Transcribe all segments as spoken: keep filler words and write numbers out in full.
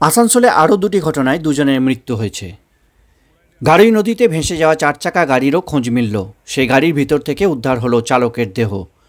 আসানসোলে আরও দুটি ঘটনায় দুজনের মৃত্যু হয়েছে। গাড়ুই নদীতে ভেসে যাওয়া চার চাকা গাড়িরও খোঁজ মিলল। সেই গাড়ির ভিতর থেকে উদ্ধার হলো চালকের দেহ।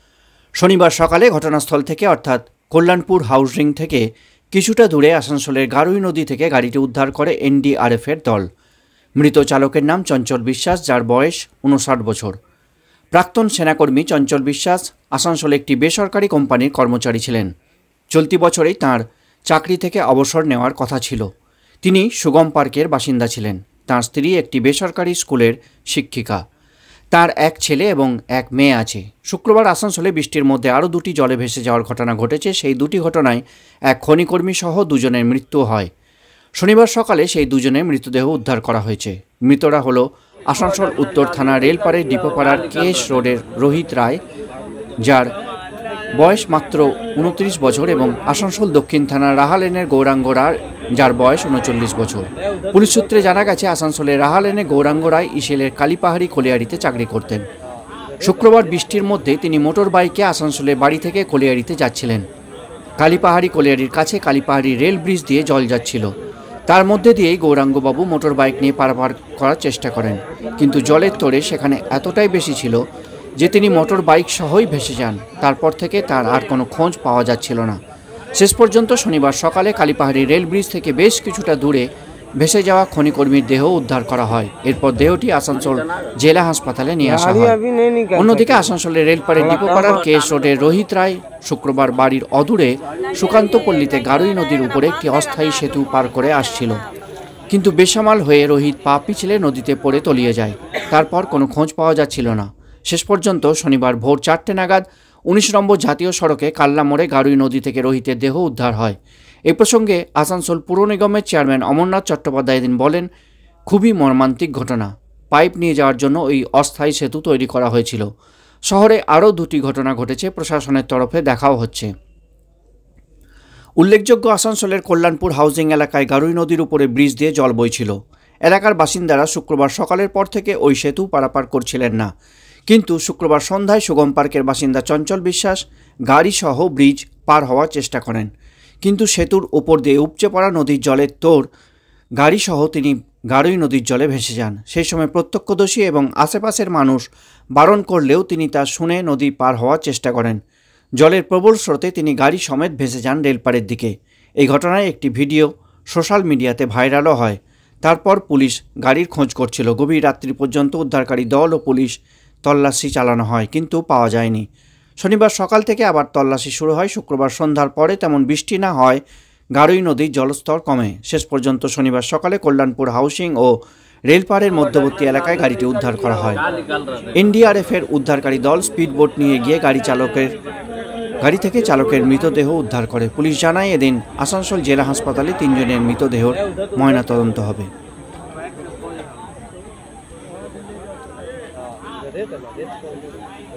শনিবার সকালে ঘটনাস্থল থেকে অর্থাৎ কল্যাণপুর হাউজিং থেকে কিছুটা দূরে আসানসোলের গাড়ুই নদী থেকে গাড়িটি উদ্ধার করে এনডিআরএফের দল। মৃত চালকের নাম চঞ্চল বিশ্বাস, যার বয়স উনষাট বছর। প্রাক্তন সেনাকর্মী চঞ্চল বিশ্বাস আসানসোলে একটি বেসরকারি কোম্পানির কর্মচারী ছিলেন। চলতি বছরেই তাঁর চাকরি থেকে অবসর নেওয়ার কথা ছিল। তিনি সুগম পার্কের বাসিন্দা ছিলেন। তাঁর স্ত্রী একটি বেসরকারি স্কুলের শিক্ষিকা। তার এক ছেলে এবং এক মেয়ে আছে। শুক্রবার আসানসোলে বৃষ্টির মধ্যে আরও দুটি জলে ভেসে যাওয়ার ঘটনা ঘটেছে। সেই দুটি ঘটনায় এক খনিকর্মী সহ দুজনের মৃত্যু হয়। শনিবার সকালে সেই দুজনের মৃতদেহ উদ্ধার করা হয়েছে। মৃতরা হল আসানসোল উত্তর থানা রেলপাড়ের ডিপোপাড়ার কেএস রোডের রোহিত রায়, যার বয়স মাত্র উনত্রিশ বছর, এবং আসানসোল দক্ষিণ থানার রাহা লেনের গৌরাঙ্গ রায়, যার বয়স উনচল্লিশ বছর। পুলিশ সূত্রে জানা গেছে, আসানসোলের রাহা লেনে গৌরাঙ্গ রায় ইসেলের কালীপাহাড়ি কলিয়ারিতে চাকরি করতেন। শুক্রবার বৃষ্টির মধ্যে তিনি মোটর বাইকে আসানসোলের বাড়ি থেকে কলিয়ারিতে যাচ্ছিলেন। কালীপাহাড়ি কলিয়ারির কাছে কালীপাহাড়ি রেল ব্রিজ দিয়ে জল যাচ্ছিল। তার মধ্যে দিয়েই গৌরাঙ্গবাবু মোটর বাইক নিয়ে পারাপার করার চেষ্টা করেন, কিন্তু জলের তোড়ে সেখানে এতটাই বেশি ছিল যে তিনি মোটর বাইক সহই ভেসে যান। তারপর থেকে তার আর কোনো খোঁজ পাওয়া যাচ্ছিল না। শেষ পর্যন্ত শনিবার সকালে কালীপাহাড়ি রেল ব্রিজ থেকে বেশ কিছুটা দূরে ভেসে যাওয়া খনিকর্মীর দেহ উদ্ধার করা হয়। এরপর দেহটি আসানসোল জেলা হাসপাতালে নিয়ে আসা হয়। অন্যদিকে আসানসোলের রেলপাড়ের ডিপোপাড়ার কেএস রোডের রোহিত রায় শুক্রবার বাড়ির অদূরে সুকান্তপল্লীতে গাড়ুই নদীর উপরে একটি অস্থায়ী সেতু পার করে আসছিল, কিন্তু বেসামাল হয়ে রোহিত পা পিছলে নদীতে পড়ে তলিয়ে যায়। তারপর কোনো খোঁজ পাওয়া যাচ্ছিল না। শেষ পর্যন্ত শনিবার ভোর চারটে নাগাদ উনিশ নম্বর জাতীয় সড়কে কাল্লা মোড়ে গাড়ুই নদী থেকে রোহিতের দেহ উদ্ধার হয়। এ প্রসঙ্গে আসানসোল পুর নিগমের চেয়ারম্যান অমরনাথ চট্টোপাধ্যায় দিন বলেন, খুবই মর্মান্তিক ঘটনা। পাইপ নিয়ে যাওয়ার জন্য ওই অস্থায়ী সেতু তৈরি করা হয়েছিল। শহরে আরও দুটি ঘটনা ঘটেছে, প্রশাসনের তরফে দেখাও হচ্ছে। উল্লেখযোগ্য, আসানসোলের কল্যাণপুর হাউজিং এলাকায় গাড়ুই নদীর উপরে ব্রিজ দিয়ে জল বইছিল। এলাকার বাসিন্দারা শুক্রবার সকালের পর থেকে ওই সেতু পারাপার করছিলেন না, কিন্তু শুক্রবার সন্ধ্যায় সুগম পার্কের বাসিন্দা চঞ্চল বিশ্বাস গাড়িসহ ব্রিজ পার হওয়ার চেষ্টা করেন, কিন্তু সেতুর উপর দিয়ে উপচে পড়া নদীর জলের তোড় গাড়িসহ তিনি গাড়ুই নদীর জলে ভেসে যান। সেই সময় প্রত্যক্ষদর্শী এবং আশেপাশের মানুষ বারণ করলেও তিনি তা শুনে নদী পার হওয়ার চেষ্টা করেন। জলের প্রবল স্রোতে তিনি গাড়ি সমেত ভেসে যান রেলপাড়ের দিকে। এই ঘটনায় একটি ভিডিও সোশ্যাল মিডিয়াতে ভাইরালও হয়। তারপর পুলিশ গাড়ির খোঁজ করছিল। গভীর রাত্রি পর্যন্ত উদ্ধারকারী দল ও পুলিশ তল্লাশি চালানো হয়, কিন্তু পাওয়া যায়নি। শনিবার সকাল থেকে আবার তল্লাশি শুরু হয়। শুক্রবার সন্ধ্যার পরে তেমন বৃষ্টি না হয় গাড়ুই নদীর জলস্তর কমে। শেষ পর্যন্ত শনিবার সকালে কল্যাণপুর হাউজিং ও রেলপাড়ের মধ্যবর্তী এলাকায় গাড়িটি উদ্ধার করা হয়। এনডিআরএফের উদ্ধারকারী দল স্পিডবোট নিয়ে গিয়ে গাড়ি চালকের গাড়ি থেকে চালকের মৃতদেহ উদ্ধার করে। পুলিশ জানায়, এদিন আসানসোল জেলা হাসপাতালে তিনজনের মৃতদেহর ময়নাতদন্ত হবে। Dito, dito.